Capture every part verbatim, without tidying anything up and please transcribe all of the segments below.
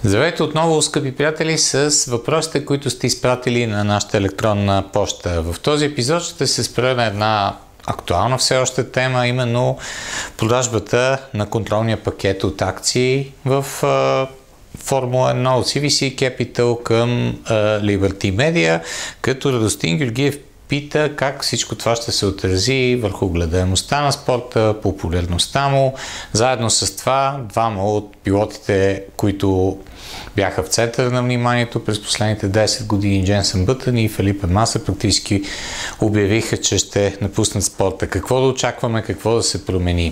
Здравейте отново, скъпи приятели, с въпросите, които сте изпратили на нашата електронна поща. В този епизод ще се спра на една актуална все още тема, именно продажбата на контролния пакет от акции в Формула едно от Си Ви Си Capital към uh, Liberty Media, като Радостин Георгиев пита как всичко това ще се отрази върху гледаемостта на спорта, популярността му. Заедно с това, двама от пилотите, които бяха в центъра на вниманието през последните десет години, Дженсън Бътън и Фелипе Маса, практически обявиха, че ще напуснат спорта. Какво да очакваме, какво да се промени?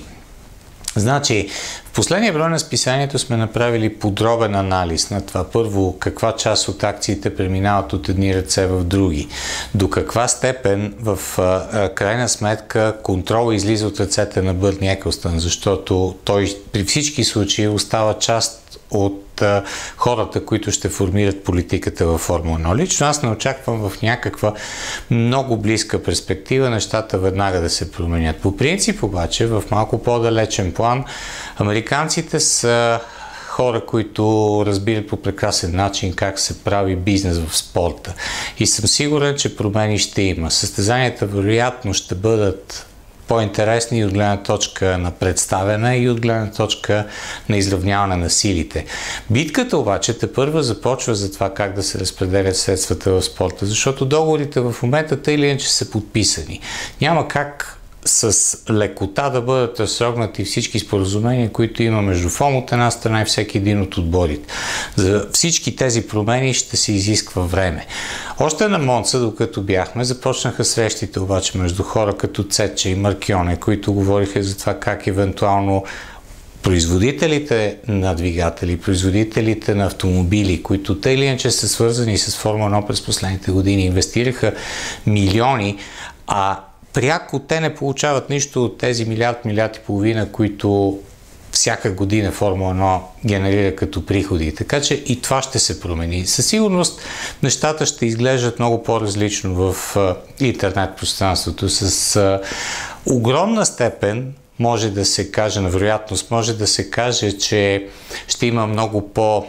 Значи, в последния брой на списанието сме направили подробен анализ на това. Първо, каква част от акциите преминават от едни ръце в други. До каква степен в а, крайна сметка контрол излиза от ръцете на Бърни Екълстън, защото той при всички случаи остава част от а, хората, които ще формират политиката във Формула едно. Лично аз не очаквам в някаква много близка перспектива нещата веднага да се променят. По принцип обаче, в малко по-далечен план, американците са хора, които разбират по прекрасен начин как се прави бизнес в спорта. И съм сигурен, че промени ще има. Състезанията вероятно ще бъдат по-интересни и от гледна точка на представяне и от гледна точка на изравняване на силите. Битката обаче тепърва започва за това как да се разпределят средствата в спорта, защото договорите в момента тъй или иначе са подписани. Няма как с лекота да бъдат разсрогнати всички споразумения, които има между ФОМ от една страна и всеки един от отборите. За всички тези промени ще се изисква време. Още на Монца, докато бяхме, започнаха срещите обаче между хора като Цече и Маркионе, които говориха за това как евентуално производителите на двигатели, производителите на автомобили, които тъй или иначе са свързани с Формула едно през последните години, инвестираха милиони, а пряко те не получават нищо от тези милиард, милиард и половина, които всяка година Формула едно генерира като приходи. Така че и това ще се промени. Със сигурност нещата ще изглеждат много по-различно в интернет пространството. С а, огромна степен може да се каже, на вероятност може да се каже, че ще има много по-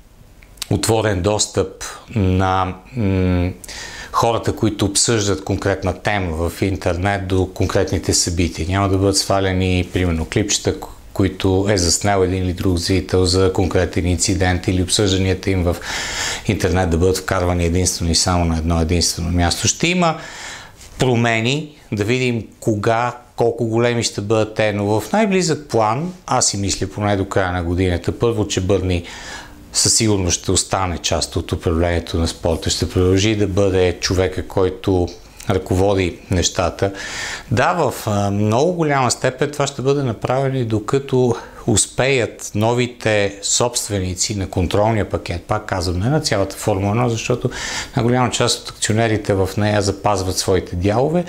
отворен достъп на м- хората, които обсъждат конкретна тема в интернет до конкретните събития. Няма да бъдат свалени, примерно, клипчета, които е заснел един или друг зрител за конкретен инцидент, или обсъжданията им в интернет да бъдат вкарвани единствено и само на едно единствено място. Ще има промени, да видим кога, колко големи ще бъдат те, но в най-близък план, аз си мисля поне до края на годината, първо, че Бърни със сигурност ще остане част от управлението на спорта, ще продължи да бъде човека, който ръководи нещата. Да, в много голяма степен това ще бъде направено и докато успеят новите собственици на контролния пакет, пак казвам, не на цялата Формула едно, защото на голяма част от акционерите в нея запазват своите дялове,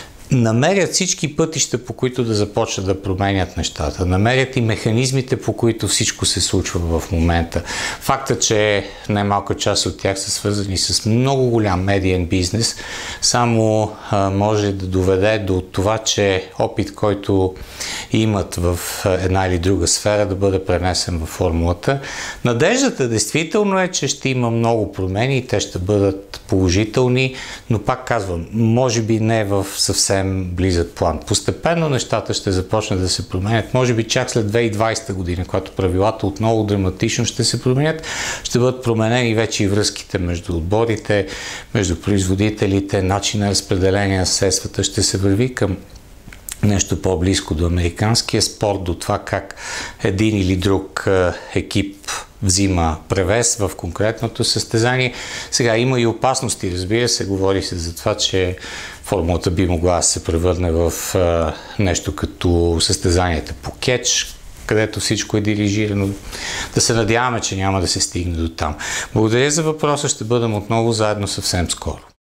намерят всички пътища, по които да започнат да променят нещата. Намерят и механизмите, по които всичко се случва в момента. Факта, че най-малка част от тях са свързани с много голям медиен бизнес, само а, може да доведе до това, че опит, който имат в една или друга сфера, да бъде пренесен във формулата. Надеждата действително е, че ще има много промени и те ще бъдат положителни, но пак казвам, може би не в съвсем близък план. Постепенно нещата ще започнат да се променят. Може би чак след две хиляди и двадесета година, когато правилата отново драматично ще се променят, ще бъдат променени вече и връзките между отборите, между производителите, начин на разпределение на средствата, ще се върви към нещо по-близко до американския спорт, до това как един или друг екип взима превес в конкретното състезание. Сега има и опасности, разбира се, говори се за това, че формулата би могла да се превърне в а, нещо като състезанията по кетч, където всичко е дирижирано. Да се надяваме, че няма да се стигне до там. Благодаря за въпроса, ще бъдем отново заедно съвсем скоро.